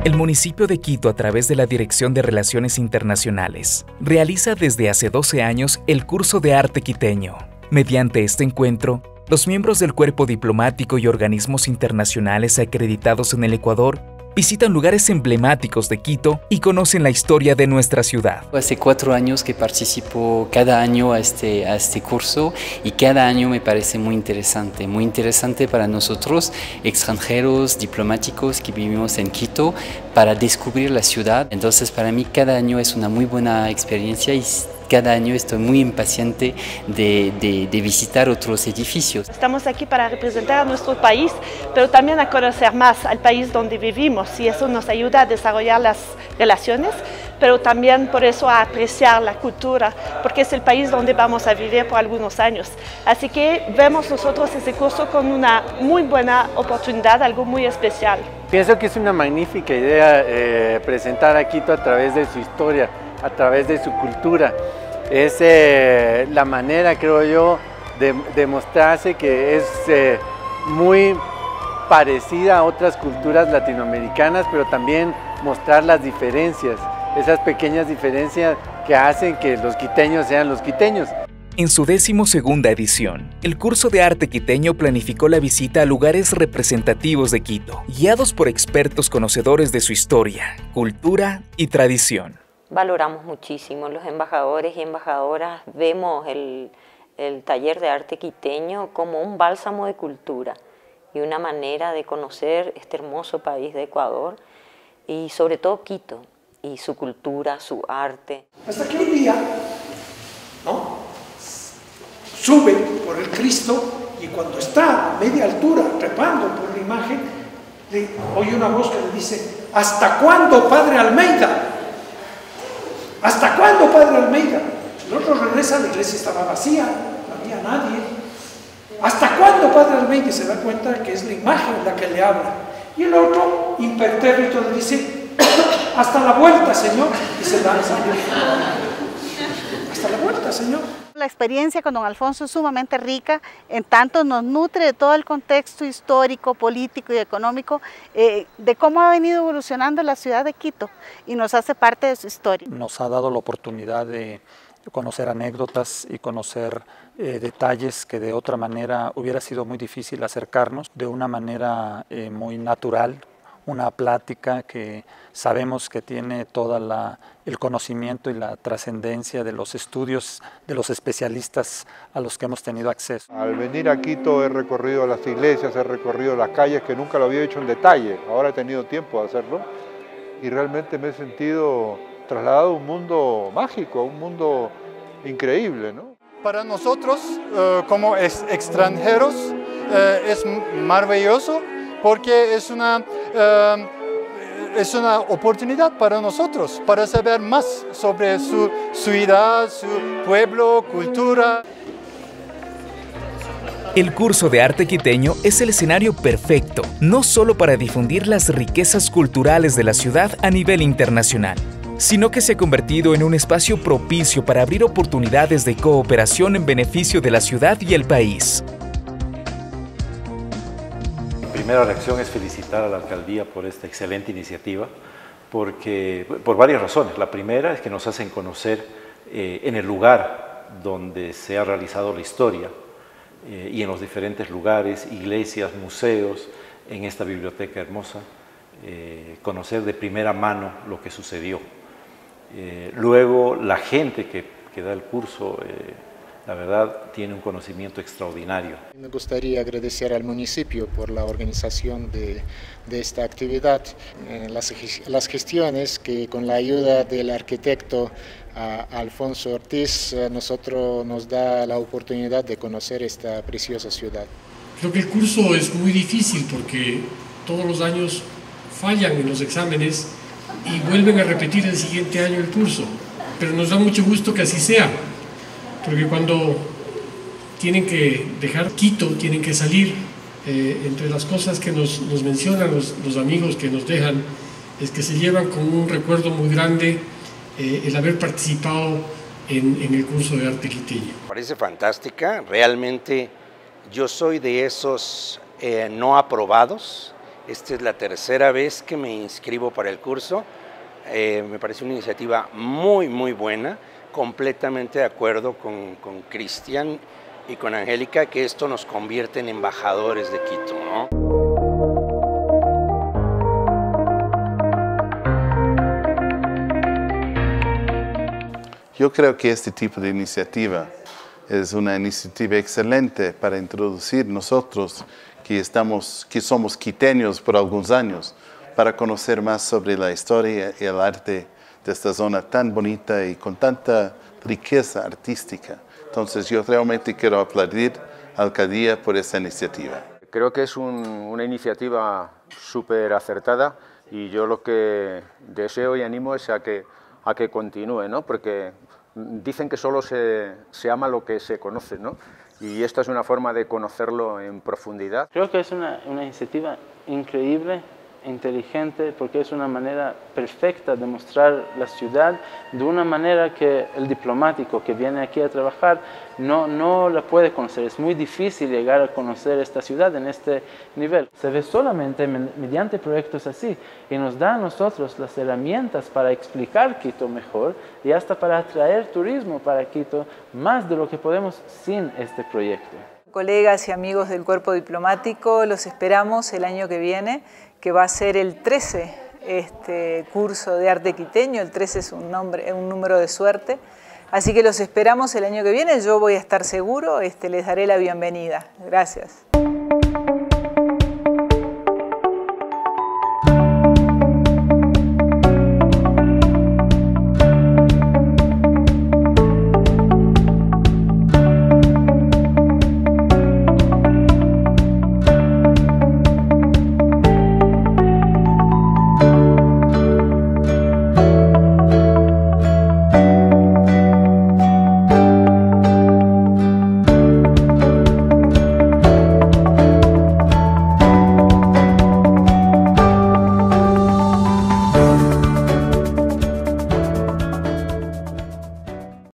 El municipio de Quito, a través de la Dirección de Relaciones Internacionales, realiza desde hace 12 años el curso de arte quiteño. Mediante este encuentro, los miembros del cuerpo diplomático y organismos internacionales acreditados en el Ecuador visitan lugares emblemáticos de Quito y conocen la historia de nuestra ciudad. Hace 4 años que participo cada año a este curso y cada año me parece muy interesante para nosotros, extranjeros, diplomáticos que vivimos en Quito, para descubrir la ciudad. Entonces para mí cada año es una muy buena experiencia y cada año estoy muy impaciente de visitar otros edificios. Estamos aquí para representar a nuestro país, pero también a conocer más al país donde vivimos, y eso nos ayuda a desarrollar las relaciones, pero también por eso a apreciar la cultura, porque es el país donde vamos a vivir por algunos años. Así que vemos nosotros ese curso con una muy buena oportunidad, algo muy especial. Pienso que es una magnífica idea presentar a Quito a través de su historia, a través de su cultura. Es la manera, creo yo, de mostrarse que es muy parecida a otras culturas latinoamericanas, pero también mostrar las diferencias, esas pequeñas diferencias que hacen que los quiteños sean los quiteños. En su 12ª edición, el curso de arte quiteño planificó la visita a lugares representativos de Quito, guiados por expertos conocedores de su historia, cultura y tradición. Valoramos muchísimo, los embajadores y embajadoras vemos el taller de arte quiteño como un bálsamo de cultura y una manera de conocer este hermoso país de Ecuador y sobre todo Quito y su cultura, su arte. Hasta que un día, sube por el Cristo y cuando está a media altura trepando por la imagen, oye una voz que le dice: ¿hasta cuándo, Padre Almeida? ¿Hasta cuándo, Padre Almeida? El otro regresa, la iglesia estaba vacía, no había nadie. ¿Hasta cuándo, Padre Almeida? Y se da cuenta que es la imagen la que le habla. Y el otro, impertérrito, le dice: hasta la vuelta, Señor. Y se lanza. Hasta la vuelta, Señor. La experiencia con don Alfonso es sumamente rica, en tanto nos nutre de todo el contexto histórico, político y económico, de cómo ha venido evolucionando la ciudad de Quito y nos hace parte de su historia. Nos ha dado la oportunidad de conocer anécdotas y conocer detalles que de otra manera hubiera sido muy difícil acercarnos, de una manera muy natural, una plática que sabemos que tiene todo el conocimiento y la trascendencia de los estudios de los especialistas a los que hemos tenido acceso. Al venir a Quito he recorrido las iglesias, he recorrido las calles que nunca lo había hecho en detalle, ahora he tenido tiempo de hacerlo y realmente me he sentido trasladado a un mundo mágico, a un mundo increíble, ¿no? Para nosotros, como extranjeros, es maravilloso porque es una oportunidad para nosotros, para saber más sobre su ciudad, su pueblo, cultura. El curso de arte quiteño es el escenario perfecto, no solo para difundir las riquezas culturales de la ciudad a nivel internacional, sino que se ha convertido en un espacio propicio para abrir oportunidades de cooperación en beneficio de la ciudad y el país. Mi primera reacción es felicitar a la alcaldía por esta excelente iniciativa, por varias razones. La primera es que nos hacen conocer en el lugar donde se ha realizado la historia y en los diferentes lugares, iglesias, museos, en esta biblioteca hermosa, conocer de primera mano lo que sucedió. Luego, la gente que da el curso, la verdad, tiene un conocimiento extraordinario. Me gustaría agradecer al municipio por la organización de esta actividad, las gestiones que con la ayuda del arquitecto Alfonso Ortiz nos da la oportunidad de conocer esta preciosa ciudad. Creo que el curso es muy difícil porque todos los años fallan en los exámenes y vuelven a repetir el siguiente año el curso, pero nos da mucho gusto que así sea, porque cuando tienen que dejar Quito, tienen que salir, entre las cosas que nos mencionan los amigos que nos dejan, es que se llevan con un recuerdo muy grande el haber participado en el curso de arte quiteño. Parece fantástica, realmente yo soy de esos no aprobados Esta es la tercera vez que me inscribo para el curso. Me parece una iniciativa muy, muy buena, completamente de acuerdo con Cristian y con Angélica, que esto nos convierte en embajadores de Quito, ¿no? Yo creo que este tipo de iniciativa es una iniciativa excelente para introducir nosotros que somos quiteños por algunos años, para conocer más sobre la historia y el arte de esta zona tan bonita y con tanta riqueza artística. Entonces yo realmente quiero aplaudir a la alcaldía por esta iniciativa. Creo que es una iniciativa súper acertada y yo lo que deseo y animo es a que continúe, ¿no? Porque dicen que solo se ama lo que se conoce, ¿no? Y esta es una forma de conocerlo en profundidad. Creo que es una iniciativa increíble, inteligente, porque es una manera perfecta de mostrar la ciudad de una manera que el diplomático que viene aquí a trabajar no la puede conocer. Es muy difícil llegar a conocer esta ciudad en este nivel. Se ve solamente mediante proyectos así y nos da a nosotros las herramientas para explicar Quito mejor y hasta para atraer turismo para Quito más de lo que podemos sin este proyecto. Colegas y amigos del cuerpo diplomático, los esperamos el año que viene, que va a ser el 13 este curso de arte quiteño. El 13 es un número de suerte, así que los esperamos el año que viene. Yo voy a estar seguro, les daré la bienvenida. Gracias.